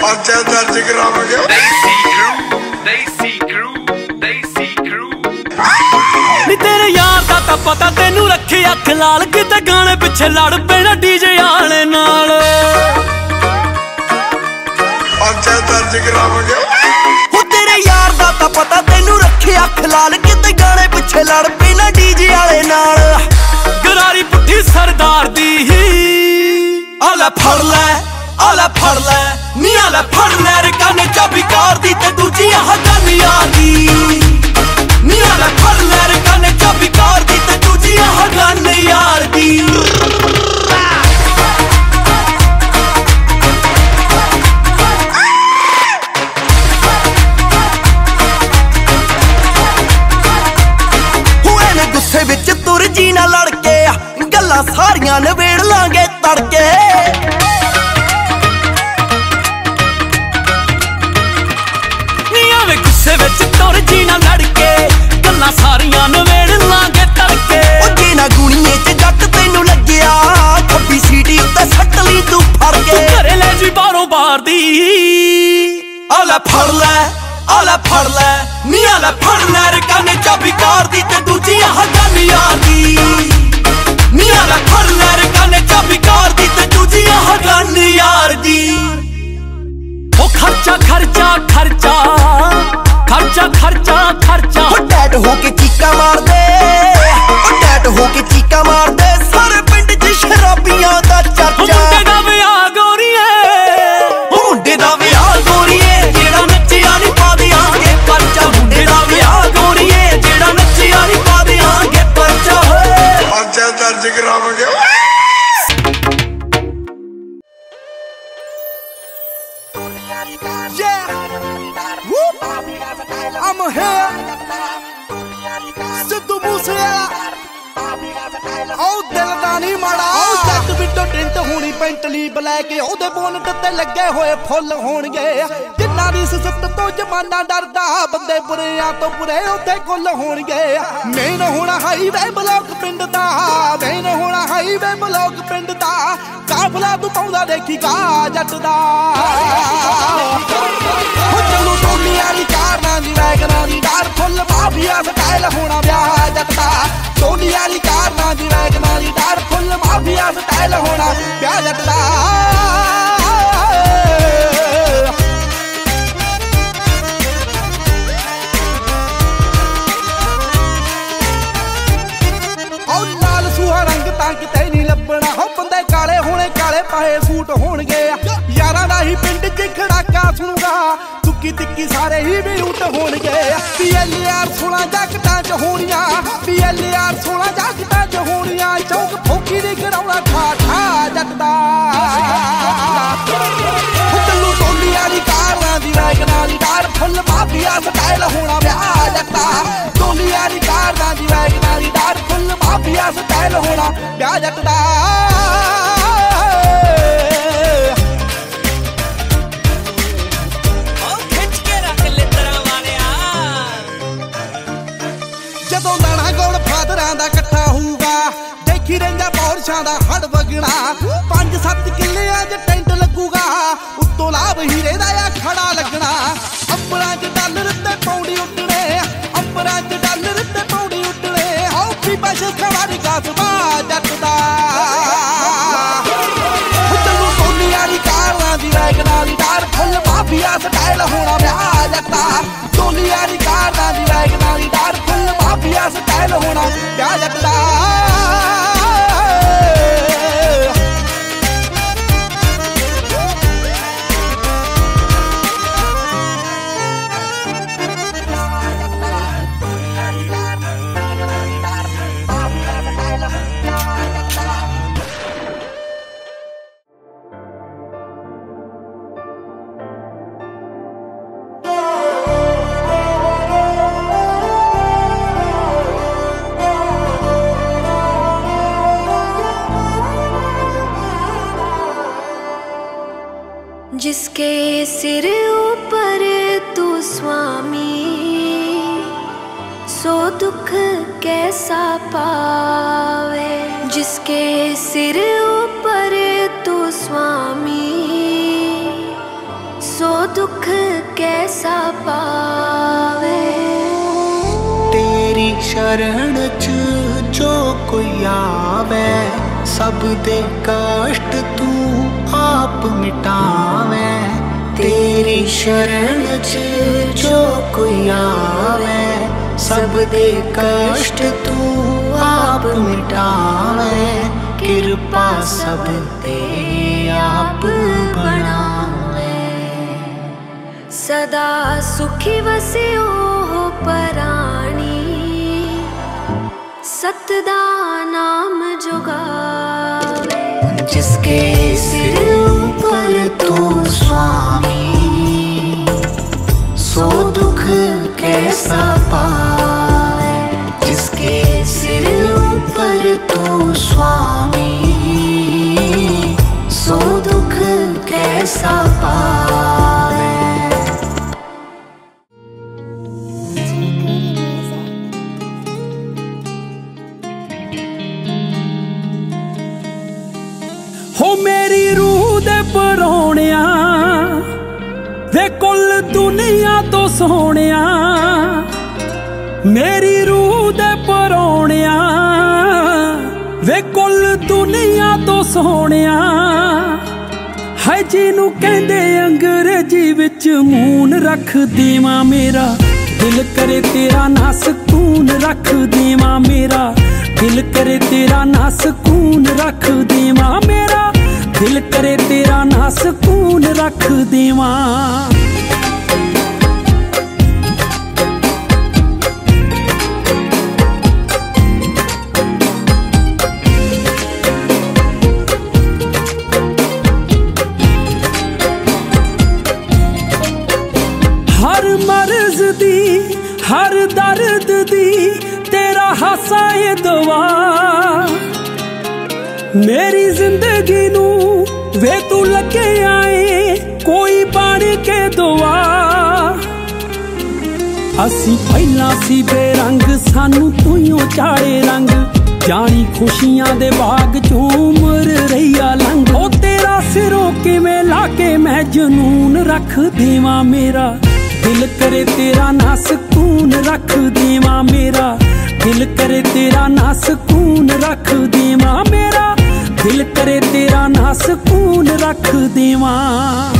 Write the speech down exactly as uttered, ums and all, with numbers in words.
पर्चा दर्ज करावांगे। देसी क्रू, देसी क्रू, देसी क्रू। नी तेरे यार दा तां पता तेनू रखे अख लाल किते गाने पिछे लड़ पैना डीजे आले नाल। पर्चा दर्ज करावांगे। हो तेरे यार दा तां पता तेनू रखे अख लाल किते गाने पिछे लड़ पैना डीजे आले नाल। गरारी पुट्ठी सरदार दी आला फड़ लै आला फड़ लै नी आला फड़ लै रे काने चाबी कार दी ते दूजी आह गन यार दी। नी आला फड़ लै रे काने चाबी कार दी ते दूजी आह गन यार दी। हुए ने गुस्से विच तुर जी ना लड़के गल्लां सारियां नवेड़ लांगे तड़के। गुस्से विच तुर जी ना लड़के गल्लां सारियां नवेड़ लांगे तड़के। ओ जे ना गुणिये च जट तैनू लग्गिया खब्बी सीटी उत्ते सट ली तू फड़ के। घरे ले जी बारों बार दी आला फड़ लै आला फड़ लै नी आला फड़ लै रे काने चाबी कार दी ते दूजी आह गन यार दी। नी आला फड़ लै रे काने चाबी कार दी ते दूजी आह गन यार दी। ओ खर्चा खर्चा खर्चा खर्चा खर्चा खर्चा ओ टैट होके चीका मार दे ओ टैट होके चीका मार दे सारे पिंड च शराबियां दा चर्चा। मुंडे दा विआह गोरीए ओ मुंडे दा विआह गोरीए जेड़ा नच्चिया नी पा दियांगे परचा। मुंडे दा विआह गोरीए जेड़ा नच्चिया नी पा दियांगे परचा। पर्चा दर्ज करावांगे। Yeah, whoop, I'm here, Sidhu Moosewala. ਉਹ ਦਿਲ ਦਾ ਨਹੀਂ ਮਾੜਾ ਉਹ ਜੱਟ ਵਿੱਚੋਂ ਟਿੰਟ ਹੋਣੀ ਪੈਂਟਲੀ ਬਲੈਕ ਉਹਦੇ ਬੋਨਟ ਤੇ ਲੱਗੇ ਹੋਏ ਫੁੱਲ ਹੋਣਗੇ। ਜਿੰਨਾਂ ਦੀ ਸਿੱਤ ਤੋਂ ਜਮਾਨਾ ਡਰਦਾ ਬੰਦੇ ਬੁਰਿਆਂ ਤੋਂ ਬੁਰੇ ਉੱਥੇ ਕੁੱਲ ਹੋਣਗੇ। ਮੇਨ ਹੋਣਾ ਹਾਈਵੇ ਬਲੌਕ ਪਿੰਡ ਦਾ ਮੇਨ ਹੋਣਾ ਹਾਈਵੇ ਬਲੌਕ ਪਿੰਡ ਦਾ ਕਾਫਲਾ ਤੂੰ ਪਾਉਂਦਾ ਦੇਖੀਗਾ ਜੱਟ ਦਾ। ਹੋ ਚਲੋ ਟੋਲੀਆਂ ਦੀ ਕਾਰਾਂ ਦੀ ਵੈਗਨਾਂ ਦੀ ਡਾਰ ਫੁੱਲ ਮਾਫੀਆ ਸਟਾਈਲ ਹੋਣਾ ਵਿਆਹ ਜੱਟ ਦਾ। ਟੋਲੀਆਂ ਦੀ ਕਾਰਾਂ ਦੀ ਵੈਗਨਾਂ ਦੀ ਡਾਰ ਫੁੱਲ ਮਾਫੀਆ ਸਟਾਈਲ ਹੋਣਾ ਵਿਆਹ ਜੱਟ ਦਾ। ਉਹ ਲਾਲ ਸੂਹਾ ਰੰਗ ਤਾਂ ਕਿਤੇ ਨਹੀਂ ਲੱਭਣਾ ਹੋ ਬੰਦੇ ਕਾਲੇ ਹੋਣੇ ਕਾਲੇ ਪਾਏ ਸੂਟ ਹੋਣਗੇ। ਯਾਰਾਂ ਦਾ ਹੀ ਪਿੰਡ 'ਚ ਖੜਾਕਾ ਸੁਣੂਗਾ ਤੁੱਕੀ ਤਿੱਕੀ ਸਾਰੇ ਹੀ ਵੀ ਉੱਟ ਹੋਣਗੇ। ਪੀ ਐਲ ਆਰ ਸੋਲਾਂ ਜੱਟਾਂ 'ਚ ਹੋਣੀਆਂ ਪੀ ਐਲ ਆਰ ਸੋਲਾਂ ਜੱਟਾਂ 'ਚ ਹੋਣੀਆਂ ਚੌਕ ਫੋਕੀ ਦੀ ਕਰਾਉਣਾ ਠਾ ਠਾ ਜੱਟ ਦਾ। ਚੱਲੂ ਟੋਲੀਆਂ ਦੀ ਕਾਰਾਂ ਦੀ ਵੈਗਨਾਂ ਦੀ ਡਾਰ ਫੁੱਲ ਮਾਫੀਆ ਸਟਾਈਲ ਹੋਣਾ ਵਿਆਹ ਜੱਟ ਦਾ। ਟੋਲੀਆਂ ਦੀ ਕਾਰਾਂ ਦੀ ਵੈਗਨਾਂ ਦੀ ਡਾਰ ਫੁੱਲ ਮਾਫੀਆ ਸਟਾਈਲ ਹੋਣਾ ਵਿਆਹ ਜੱਟ ਦਾ। ਜਦੋਂ ਲਾਣਾ ਗੋਲ ਫਾਦਰਾਂ ਦਾ ਇਕੱਠਾ ਹੋਊਗਾ ਦੇਖੀ ਰਹਿੰਦਾ ਪੌਰਸ਼ਾਂ ਦਾ ਹੜ ਵਗਣਾ। ਪੰਜ ਸੱਤ ਕਿੱਲਿਆਂ 'ਚ ਟੈਂਟ ਲੱਗੂਗਾ ਉੱਤੋਂ ਲਾਭ ਹੀਰੇ ਦਾ ਆ ਖੜਾ ਲੱਗਣਾ। ਅੰਬਰਾਂ 'ਚ ਡਾਲਰ ਤੇ ਪੌੜੀ ਉੱਡਣੇ ਅੰਬਰਾਂ 'ਚ ਡਾਲਰ ਤੇ ਪੌੜੀ ਉੱਡਣੇ। ਹੋ ਵੀ ਬਸ ਖਵਾਰੀ ਕਾਸਬਾ ਜੱਟ ਦਾ। ਚੱਲੂ ਟੋਲੀਆਂ ਦੀ ਕਾਰਾਂ ਦੀ ਵੈਗਨਾਂ ਦੀ ਡਾਰ ਫੁੱਲ ਮਾਫੀਆ ਸਟਾਈਲ ਹੋਣਾ ਵਿਆਹ ਜੱਟ ਦਾ। ਟੋਲੀਆਂ ਦੀ ਕਾਰਾਂ ਦੀ ਵੈਗਨਾਂ ਦੀ ਡਾਰ ਫੁੱਲ ਮਾਫੀਆ ਸਟਾਈਲ ਹੋਣਾ ਵਿਆਹ ਜੱਟ ਦਾ। जिसके सिर ऊपर तू स्वामी सो दुख कैसा पावे। जिसके सिर ऊपर तू स्वामी सो दुख कैसा पावे। तेरी शरण च जो कोई आवे, सब दे कष्ट तू आप मिटावे। तेरी शरण च जो कोई आवे, सब दे कष्ट तू आप मिटावे। कृपा सब ते आप बनावे। सदा सुखी वसियो हो पराणी, सतदा नाम जुगावे। जिसके सिर ऊपर तू स्वामी, सो दुख कैसा पावे। जिसके सिर ऊपर तू स्वामी, सो दुख कैसा पावे। हो मेरी रूह दे परोणिया, वे कुल दुनिया तो सोहणिया। मेरी रूह दे परोणिया, वे कुल दुनिया तो सोहणिया। है जिनू कहंदे अंग्रेजी विच मून रख देवां मेरा। दिल करे तेरा ना सकून रख देवां मेरा। दिल करे तेरा ना सकून रख देवां मेरा। दिल करे तेरा ना सकून रख देवां। हर मर्ज दी हर दर्द दी तेरा हासा ये दुआ। मेरी जिंदगी नू वे तू लगे आए कोई बन के दुआ। असी पहला सी बेरंग सानू तूं चाड़े रंग। जानी खुशियां दे बाग चों उम्र रहीआ लंघ। ओ तेरा सिरों किवें लाके मैं जनून रख देवां मेरा। दिल करे तेरा ना सकून रख देवां मेरा। दिल करे तेरा ना सकून रख देवां मेरा। दिल करे तेरा ना सकून रख देवां।